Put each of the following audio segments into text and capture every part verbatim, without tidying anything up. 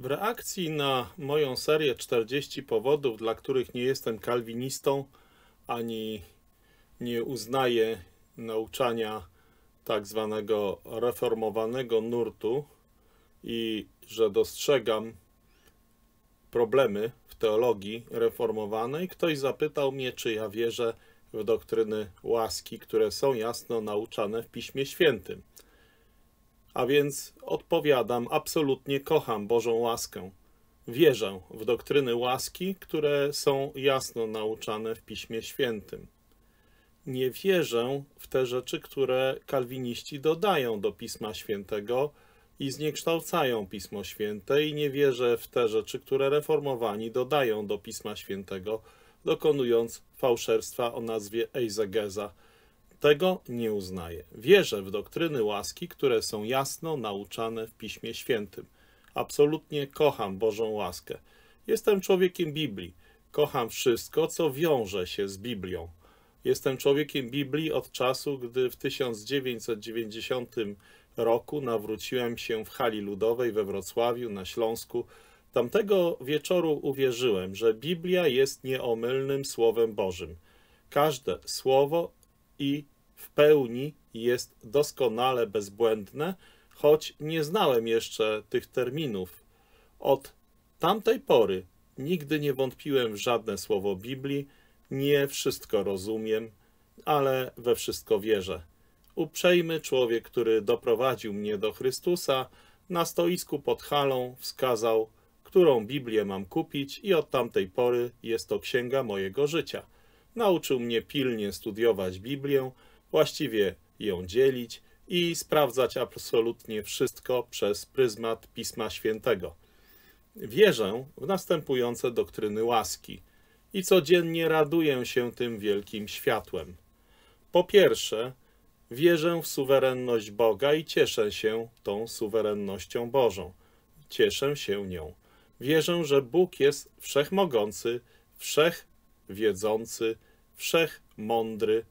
W reakcji na moją serię czterdzieści powodów, dla których nie jestem kalwinistą, ani nie uznaję nauczania tak zwanego reformowanego nurtu i że dostrzegam problemy w teologii reformowanej, ktoś zapytał mnie, czy ja wierzę w doktryny łaski, które są jasno nauczane w Piśmie Świętym. A więc odpowiadam, absolutnie kocham Bożą łaskę. Wierzę w doktryny łaski, które są jasno nauczane w Piśmie Świętym. Nie wierzę w te rzeczy, które kalwiniści dodają do Pisma Świętego i zniekształcają Pismo Święte, i nie wierzę w te rzeczy, które reformowani dodają do Pisma Świętego, dokonując fałszerstwa o nazwie eizegeza. Tego nie uznaję. Wierzę w doktryny łaski, które są jasno nauczane w Piśmie Świętym. Absolutnie kocham Bożą łaskę. Jestem człowiekiem Biblii. Kocham wszystko, co wiąże się z Biblią. Jestem człowiekiem Biblii od czasu, gdy w tysiąc dziewięćset dziewięćdziesiątym roku nawróciłem się w hali ludowej we Wrocławiu na Śląsku. Tamtego wieczoru uwierzyłem, że Biblia jest nieomylnym Słowem Bożym. Każde słowo i w pełni jest doskonale bezbłędne, choć nie znałem jeszcze tych terminów. Od tamtej pory nigdy nie wątpiłem w żadne słowo Biblii, nie wszystko rozumiem, ale we wszystko wierzę. Uprzejmy człowiek, który doprowadził mnie do Chrystusa, na stoisku pod halą wskazał, którą Biblię mam kupić, i od tamtej pory jest to księga mojego życia. Nauczył mnie pilnie studiować Biblię, właściwie ją dzielić i sprawdzać absolutnie wszystko przez pryzmat Pisma Świętego. Wierzę w następujące doktryny łaski i codziennie raduję się tym wielkim światłem. Po pierwsze, wierzę w suwerenność Boga i cieszę się tą suwerennością Bożą. Cieszę się nią. Wierzę, że Bóg jest wszechmogący, wszechwiedzący, wszechmądry,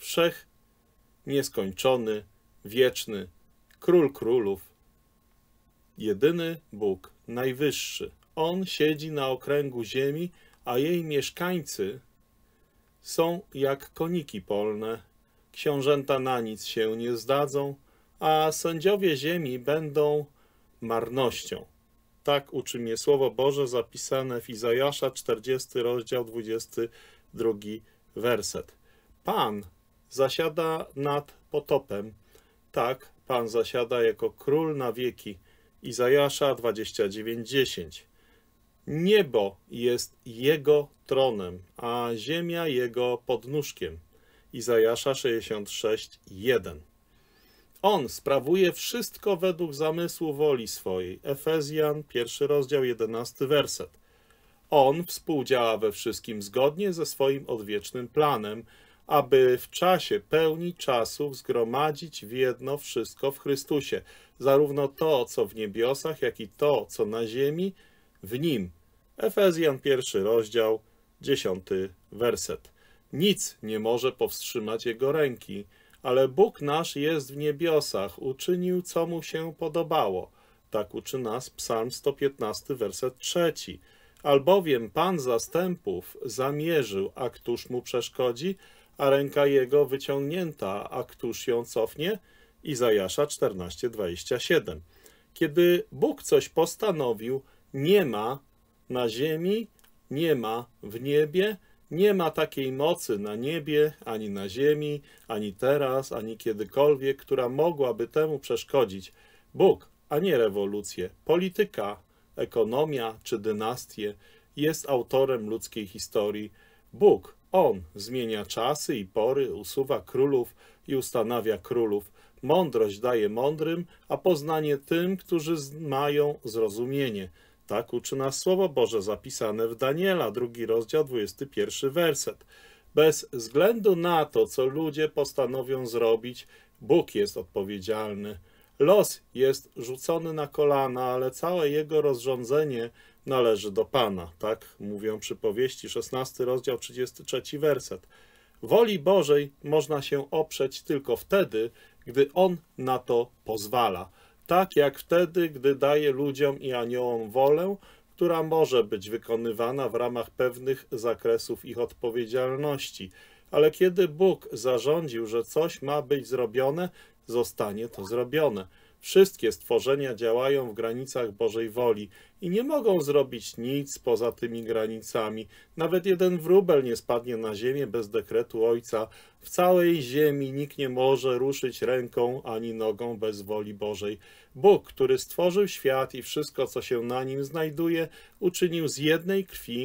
wszechnieskończony, wieczny, król królów, jedyny Bóg, najwyższy. On siedzi na okręgu ziemi, a jej mieszkańcy są jak koniki polne. Książęta na nic się nie zdadzą, a sędziowie ziemi będą marnością. Tak uczy mnie Słowo Boże zapisane w Izajasza, czterdziesty rozdział, dwudziesty drugi werset. Pan zasiada nad potopem, tak, Pan zasiada jako król na wieki. Izajasza dwadzieścia dziewięć, dziesięć. Niebo jest Jego tronem, a ziemia Jego podnóżkiem. Izajasza sześćdziesiąt sześć, jeden. On sprawuje wszystko według zamysłu woli swojej. Efezjan, pierwszy rozdział, jedenasty werset. On współdziała we wszystkim zgodnie ze swoim odwiecznym planem, aby w czasie pełni czasów zgromadzić w jedno wszystko w Chrystusie, zarówno to, co w niebiosach, jak i to, co na ziemi, w Nim. Efezjan, pierwszy rozdział, dziesiąty werset. Nic nie może powstrzymać Jego ręki, ale Bóg nasz jest w niebiosach, uczynił, co Mu się podobało. Tak uczy nas Psalm sto piętnasty, werset trzeci. Albowiem Pan zastępów zamierzył, a któż Mu przeszkodzi, a ręka Jego wyciągnięta, a któż ją cofnie? Izajasza czternaście, dwadzieścia siedem. Kiedy Bóg coś postanowił, nie ma na ziemi, nie ma w niebie, nie ma takiej mocy na niebie, ani na ziemi, ani teraz, ani kiedykolwiek, która mogłaby temu przeszkodzić. Bóg, a nie rewolucje, polityka, ekonomia czy dynastie, jest autorem ludzkiej historii. Bóg, On zmienia czasy i pory, usuwa królów i ustanawia królów. Mądrość daje mądrym, a poznanie tym, którzy mają zrozumienie. Tak uczy nas Słowo Boże zapisane w Daniela, drugi rozdział, dwudziesty pierwszy werset. Bez względu na to, co ludzie postanowią zrobić, Bóg jest odpowiedzialny. Los jest rzucony na kolana, ale całe jego rozrządzenie należy do Pana. Tak mówią przypowieści, szesnasty rozdział, trzydziesty trzeci werset. Woli Bożej można się oprzeć tylko wtedy, gdy On na to pozwala. tak jak wtedy, gdy daje ludziom i aniołom wolę, która może być wykonywana w ramach pewnych zakresów ich odpowiedzialności. Ale kiedy Bóg zarządził, że coś ma być zrobione, zostanie to zrobione. Wszystkie stworzenia działają w granicach Bożej woli i nie mogą zrobić nic poza tymi granicami. Nawet jeden wróbel nie spadnie na ziemię bez dekretu Ojca. W całej ziemi nikt nie może ruszyć ręką ani nogą bez woli Bożej. Bóg, który stworzył świat i wszystko, co się na nim znajduje, uczynił z jednej krwi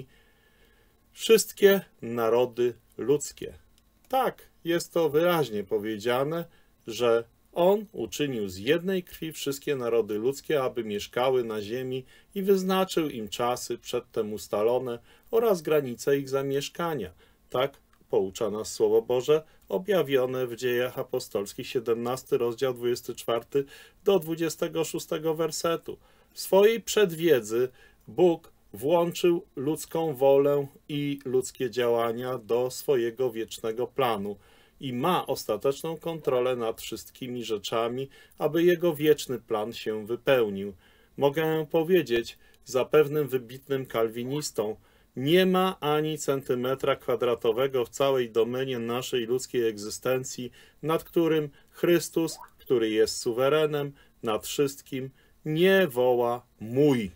wszystkie narody ludzkie. Tak, jest to wyraźnie powiedziane, że On uczynił z jednej krwi wszystkie narody ludzkie, aby mieszkały na ziemi i wyznaczył im czasy przedtem ustalone oraz granice ich zamieszkania. Tak poucza nas Słowo Boże, objawione w Dziejach Apostolskich, siedemnasty rozdział, dwudziesty czwarty do dwudziestego szóstego wersetu. W swojej przedwiedzy Bóg włączył ludzką wolę i ludzkie działania do swojego wiecznego planu i ma ostateczną kontrolę nad wszystkimi rzeczami, aby jego wieczny plan się wypełnił. Mogę powiedzieć za pewnym wybitnym kalwinistą, nie ma ani centymetra kwadratowego w całej domenie naszej ludzkiej egzystencji, nad którym Chrystus, który jest suwerenem nad wszystkim, nie woła mój.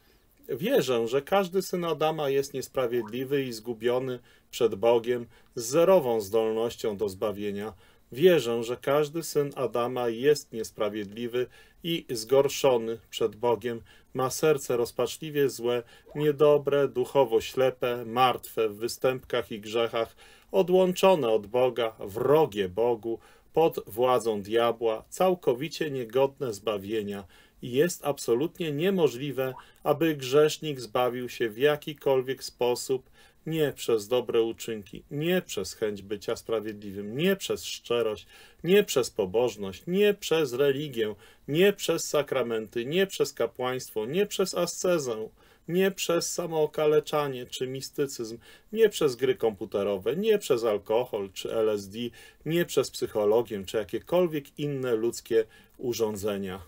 Wierzę, że każdy syn Adama jest niesprawiedliwy i zgubiony przed Bogiem z zerową zdolnością do zbawienia. Wierzę, że każdy syn Adama jest niesprawiedliwy i zgorszony przed Bogiem, ma serce rozpaczliwie złe, niedobre, duchowo ślepe, martwe w występkach i grzechach, odłączone od Boga, wrogie Bogu, pod władzą diabła, całkowicie niegodne zbawienia. I jest absolutnie niemożliwe, aby grzesznik zbawił się w jakikolwiek sposób, nie przez dobre uczynki, nie przez chęć bycia sprawiedliwym, nie przez szczerość, nie przez pobożność, nie przez religię, nie przez sakramenty, nie przez kapłaństwo, nie przez ascezę, nie przez samookaleczanie czy mistycyzm, nie przez gry komputerowe, nie przez alkohol czy L S D, nie przez psychologię czy jakiekolwiek inne ludzkie urządzenia.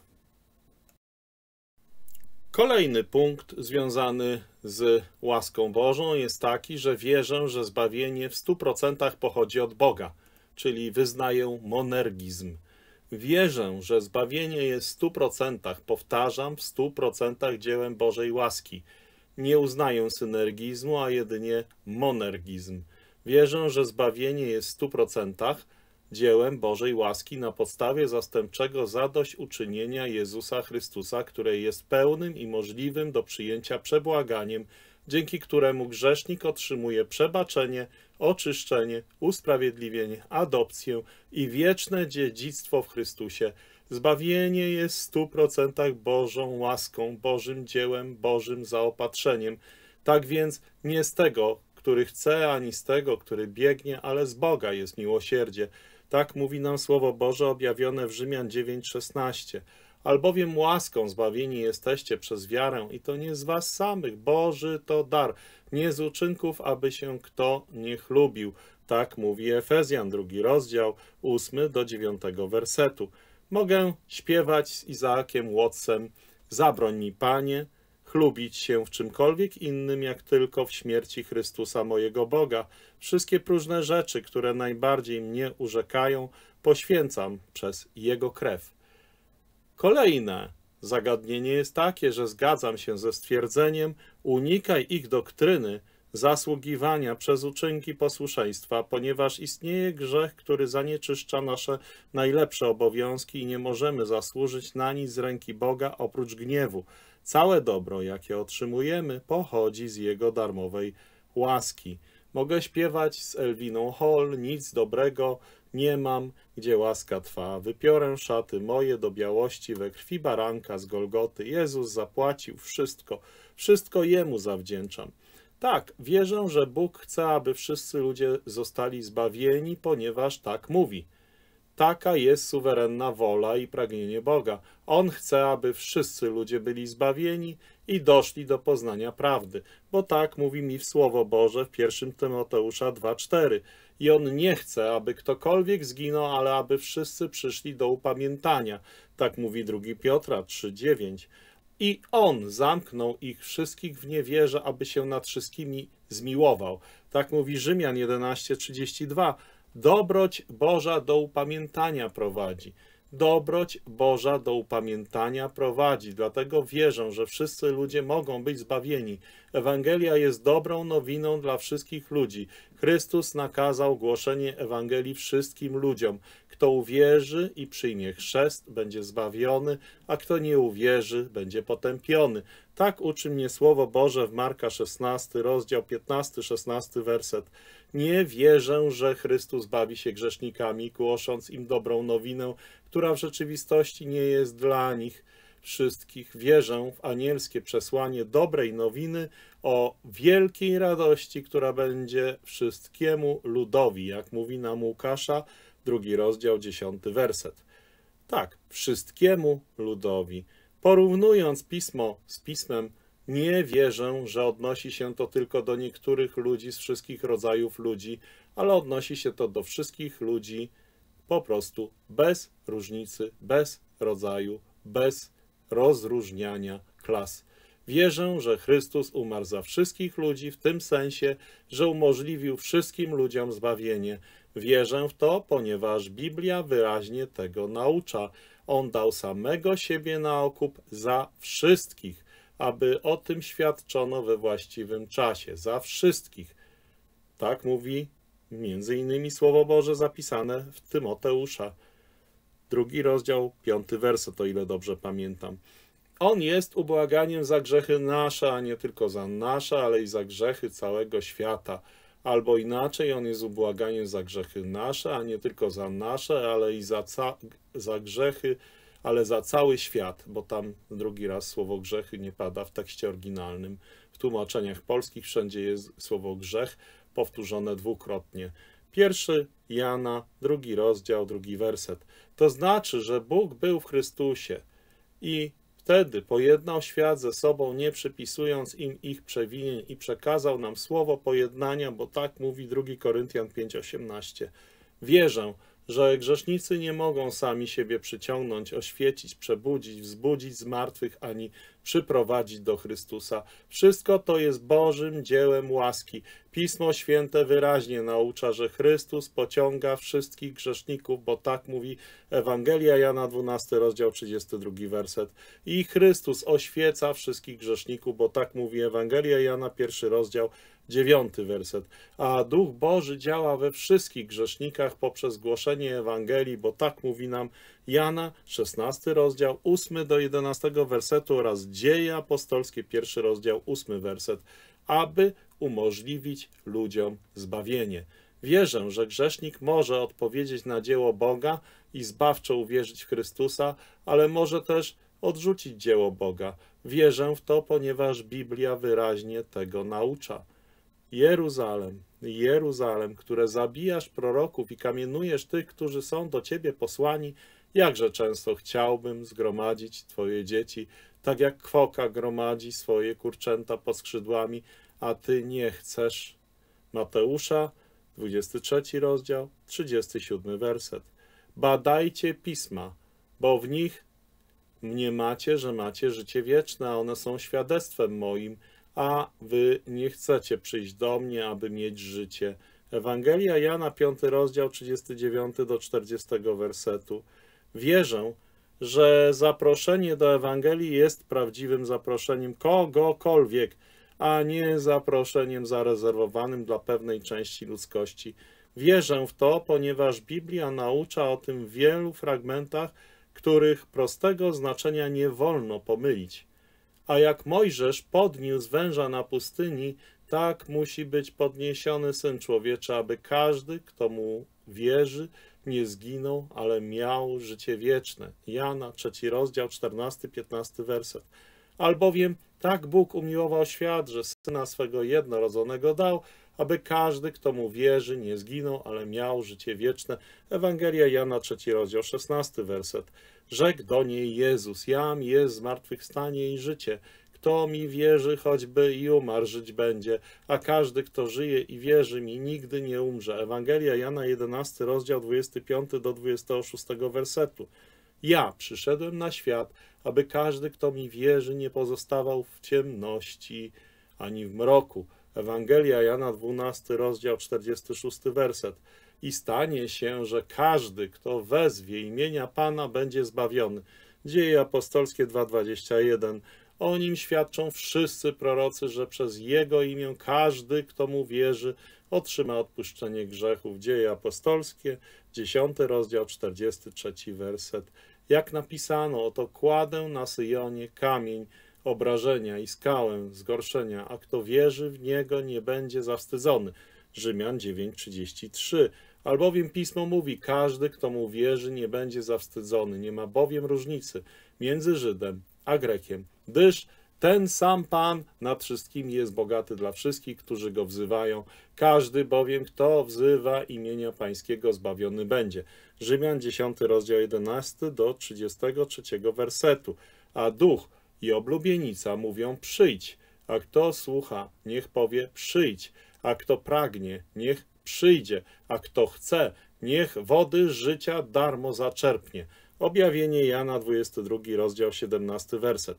Kolejny punkt związany z łaską Bożą jest taki, że wierzę, że zbawienie w stu procentach pochodzi od Boga, czyli wyznaję monergizm. Wierzę, że zbawienie jest w stu procentach, powtarzam, w stu procentach dziełem Bożej łaski. Nie uznaję synergizmu, a jedynie monergizm. Wierzę, że zbawienie jest w stu procentach dziełem Bożej łaski na podstawie zastępczego zadośćuczynienia Jezusa Chrystusa, które jest pełnym i możliwym do przyjęcia przebłaganiem, dzięki któremu grzesznik otrzymuje przebaczenie, oczyszczenie, usprawiedliwienie, adopcję i wieczne dziedzictwo w Chrystusie. Zbawienie jest w stu procentach Bożą łaską, Bożym dziełem, Bożym zaopatrzeniem. Tak więc nie z tego, który chce, ani z tego, który biegnie, ale z Boga jest miłosierdzie. Tak mówi nam Słowo Boże objawione w Rzymian dziewięć szesnaście. Albowiem łaską zbawieni jesteście przez wiarę i to nie z was samych, Boży to dar, nie z uczynków, aby się kto nie chlubił. Tak mówi Efezjan, drugi rozdział, ósmy do dziewiątego wersetu. Mogę śpiewać z Izaakiem Wattsem, zabroń mi, Panie, chlubić się w czymkolwiek innym, jak tylko w śmierci Chrystusa mojego Boga. Wszystkie próżne rzeczy, które najbardziej mnie urzekają, poświęcam przez Jego krew. Kolejne zagadnienie jest takie, że zgadzam się ze stwierdzeniem, unikaj ich doktryny, zasługiwania przez uczynki posłuszeństwa, ponieważ istnieje grzech, który zanieczyszcza nasze najlepsze obowiązki i nie możemy zasłużyć na nic z ręki Boga oprócz gniewu. Całe dobro, jakie otrzymujemy, pochodzi z Jego darmowej łaski. Mogę śpiewać z Elwiną Hall, nic dobrego nie mam, gdzie łaska Twa. Wypiorę szaty moje do białości we krwi baranka z Golgoty. Jezus zapłacił wszystko, wszystko Jemu zawdzięczam. Tak, wierzę, że Bóg chce, aby wszyscy ludzie zostali zbawieni, ponieważ tak mówi. Taka jest suwerenna wola i pragnienie Boga. On chce, aby wszyscy ludzie byli zbawieni i doszli do poznania prawdy, bo tak mówi mi w Słowo Boże w pierwszym Tymoteusza dwa cztery. I on nie chce, aby ktokolwiek zginął, ale aby wszyscy przyszli do upamiętania. Tak mówi drugi Piotra trzy dziewięć. I on zamknął ich wszystkich w niewierze, aby się nad wszystkimi zmiłował. Tak mówi Rzymian jedenaście trzydzieści dwa. Dobroć Boża do upamiętania prowadzi. Dobroć Boża do upamiętania prowadzi. Dlatego wierzę, że wszyscy ludzie mogą być zbawieni. Ewangelia jest dobrą nowiną dla wszystkich ludzi. Chrystus nakazał głoszenie Ewangelii wszystkim ludziom. Kto uwierzy i przyjmie chrzest, będzie zbawiony, a kto nie uwierzy, będzie potępiony. Tak uczy mnie Słowo Boże w Marka szesnasty, rozdział piętnasty szesnasty werset. Nie wierzę, że Chrystus bawi się grzesznikami, głosząc im dobrą nowinę, która w rzeczywistości nie jest dla nich wszystkich. Wierzę w anielskie przesłanie dobrej nowiny o wielkiej radości, która będzie wszystkiemu ludowi, jak mówi nam Łukasza, drugi rozdział, dziesiąty werset. Tak, wszystkiemu ludowi. Porównując pismo z pismem, nie wierzę, że odnosi się to tylko do niektórych ludzi z wszystkich rodzajów ludzi, ale odnosi się to do wszystkich ludzi po prostu bez różnicy, bez rodzaju, bez rozróżniania klas. Wierzę, że Chrystus umarł za wszystkich ludzi w tym sensie, że umożliwił wszystkim ludziom zbawienie. Wierzę w to, ponieważ Biblia wyraźnie tego naucza. On dał samego siebie na okup za wszystkich, aby o tym świadczono we właściwym czasie. Za wszystkich. Tak mówi między innymi Słowo Boże zapisane w Tymoteusza. Drugi rozdział, piąty werset, o ile dobrze pamiętam. On jest ubłaganiem za grzechy nasze, a nie tylko za nasze, ale i za grzechy całego świata. Albo inaczej, on jest ubłaganiem za grzechy nasze, a nie tylko za nasze, ale i za, ca za grzechy, ale za cały świat, bo tam drugi raz słowo grzechy nie pada w tekście oryginalnym. W tłumaczeniach polskich wszędzie jest słowo grzech powtórzone dwukrotnie. Pierwszy Jana, drugi rozdział, drugi werset. To znaczy, że Bóg był w Chrystusie i wtedy pojednał świat ze sobą, nie przypisując im ich przewinień i przekazał nam słowo pojednania, bo tak mówi drugi Koryntian pięć osiemnaście. Wierzę, że grzesznicy nie mogą sami siebie przyciągnąć, oświecić, przebudzić, wzbudzić z martwych, ani przyprowadzić do Chrystusa. Wszystko to jest Bożym dziełem łaski. Pismo Święte wyraźnie naucza, że Chrystus pociąga wszystkich grzeszników, bo tak mówi Ewangelia Jana dwunasty rozdział trzydziesty drugi werset. I Chrystus oświeca wszystkich grzeszników, bo tak mówi Ewangelia Jana pierwszy rozdział dziewiąty werset. A Duch Boży działa we wszystkich grzesznikach poprzez głoszenie Ewangelii, bo tak mówi nam Jana szesnasty rozdział ósmy do jedenastego wersetu oraz Dzieje apostolskie pierwszy rozdział ósmy werset, aby umożliwić ludziom zbawienie. Wierzę, że grzesznik może odpowiedzieć na dzieło Boga i zbawczo uwierzyć w Chrystusa, ale może też odrzucić dzieło Boga. Wierzę w to, ponieważ Biblia wyraźnie tego naucza. Jeruzalem, Jeruzalem, które zabijasz proroków i kamienujesz tych, którzy są do ciebie posłani, jakże często chciałbym zgromadzić twoje dzieci, tak jak kwoka gromadzi swoje kurczęta pod skrzydłami, a ty nie chcesz. Mateusza, dwudziesty trzeci rozdział, trzydziesty siódmy werset. Badajcie pisma, bo w nich mniemacie, że macie życie wieczne, a one są świadectwem moim, a wy nie chcecie przyjść do mnie, aby mieć życie. Ewangelia Jana, piąty rozdział, trzydziesty dziewiąty do czterdziestego wersetu. Wierzę, że zaproszenie do Ewangelii jest prawdziwym zaproszeniem kogokolwiek, a nie zaproszeniem zarezerwowanym dla pewnej części ludzkości. Wierzę w to, ponieważ Biblia naucza o tym w wielu fragmentach, których prostego znaczenia nie wolno pomylić. A jak Mojżesz podniósł węża na pustyni, tak musi być podniesiony Syn Człowieczy, aby każdy, kto mu wierzy, nie zginął, ale miał życie wieczne. Jana, trzeci rozdział, czternasty piętnasty werset. Albowiem tak Bóg umiłował świat, że Syna swego jednorodzonego dał, aby każdy, kto mu wierzy, nie zginął, ale miał życie wieczne. Ewangelia Jana, trzeci rozdział, szesnasty werset. Rzekł do niej Jezus, jam jest zmartwychwstanie i życie. Kto mi wierzy, choćby i umarł, żyć będzie, a każdy, kto żyje i wierzy mi, nigdy nie umrze. Ewangelia Jana, jedenasty rozdział, dwudziesty piąty do dwudziestego szóstego wersetu. Ja przyszedłem na świat, aby każdy, kto mi wierzy, nie pozostawał w ciemności ani w mroku. Ewangelia Jana, dwunasty rozdział, czterdziesty szósty werset. I stanie się, że każdy, kto wezwie imienia Pana, będzie zbawiony. Dzieje apostolskie dwa dwadzieścia jeden. O nim świadczą wszyscy prorocy, że przez jego imię każdy, kto mu wierzy, otrzyma odpuszczenie grzechów. Dzieje apostolskie, dziesiąty rozdział, czterdziesty trzeci werset. Jak napisano, oto kładę na Syjonie kamień obrażenia i skałę zgorszenia, a kto wierzy w niego, nie będzie zawstydzony. Rzymian dziewięć trzydzieści trzy. Albowiem Pismo mówi, każdy, kto mu wierzy, nie będzie zawstydzony. Nie ma bowiem różnicy między Żydem a Grekiem, gdyż ten sam Pan nad wszystkimi jest bogaty dla wszystkich, którzy go wzywają. Każdy bowiem, kto wzywa imienia Pańskiego, zbawiony będzie. Rzymian dziesiąty rozdział, jedenasty do trzydziestego trzeciego wersetu. A duch i oblubienica mówią przyjdź, a kto słucha, niech powie przyjdź, a kto pragnie, niech przyjdzie, a kto chce, niech wody życia darmo zaczerpnie. Objawienie Jana, dwudziesty drugi rozdział, siedemnasty werset.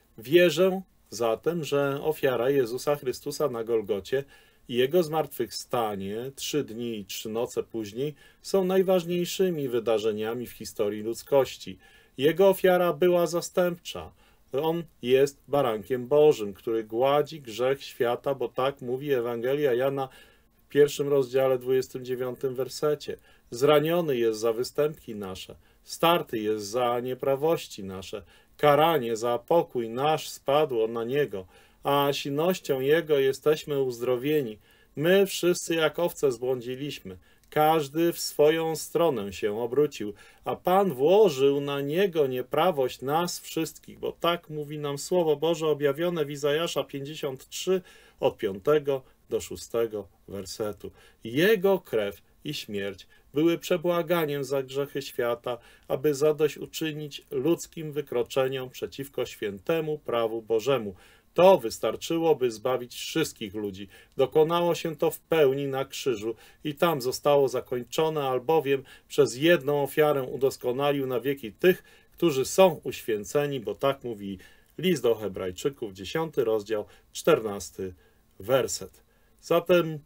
Wierzę zatem, że ofiara Jezusa Chrystusa na Golgocie i Jego zmartwychwstanie trzy dni i trzy noce później są najważniejszymi wydarzeniami w historii ludzkości. Jego ofiara była zastępcza. On jest barankiem Bożym, który gładzi grzech świata, bo tak mówi Ewangelia Jana w pierwszym rozdziale, dwudziestym dziewiątym wersecie. Zraniony jest za występki nasze, starty jest za nieprawości nasze, karanie za pokój nasz spadło na Niego, a silnością Jego jesteśmy uzdrowieni. My wszyscy jak owce zbłądziliśmy, każdy w swoją stronę się obrócił, a Pan włożył na Niego nieprawość nas wszystkich, bo tak mówi nam Słowo Boże objawione w Izajasza pięćdziesiąt trzy od piątego do szóstego wersetu. Jego krew i śmierć były przebłaganiem za grzechy świata, aby zadośćuczynić ludzkim wykroczeniom przeciwko świętemu prawu Bożemu. To wystarczyło, by zbawić wszystkich ludzi. Dokonało się to w pełni na krzyżu i tam zostało zakończone, albowiem przez jedną ofiarę udoskonalił na wieki tych, którzy są uświęceni, bo tak mówi list do Hebrajczyków, dziesiąty rozdział, czternasty werset. Zatem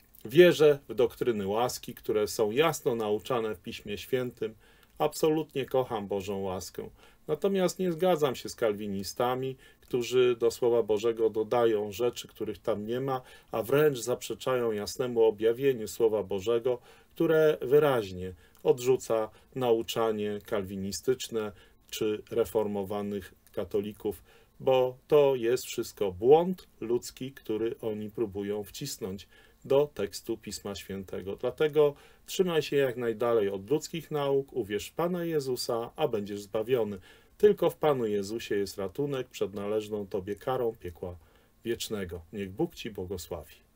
wierzę w doktryny łaski, które są jasno nauczane w Piśmie Świętym. Absolutnie kocham Bożą łaskę. Natomiast nie zgadzam się z kalwinistami, którzy do Słowa Bożego dodają rzeczy, których tam nie ma, a wręcz zaprzeczają jasnemu objawieniu Słowa Bożego, które wyraźnie odrzuca nauczanie kalwinistyczne czy reformowanych katolików, bo to jest wszystko błąd ludzki, który oni próbują wcisnąć do tekstu Pisma Świętego. Dlatego trzymaj się jak najdalej od ludzkich nauk, uwierz w Pana Jezusa, a będziesz zbawiony. Tylko w Panu Jezusie jest ratunek przed należną Tobie karą piekła wiecznego. Niech Bóg Ci błogosławi.